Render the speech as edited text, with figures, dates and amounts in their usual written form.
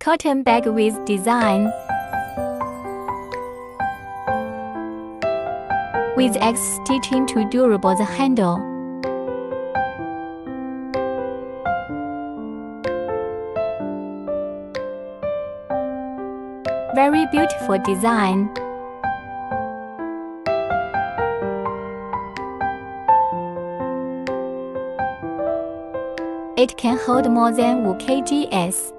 Cotton bag with design. With X stitching to durable the handle. Very beautiful design. It can hold more than 5 kgs.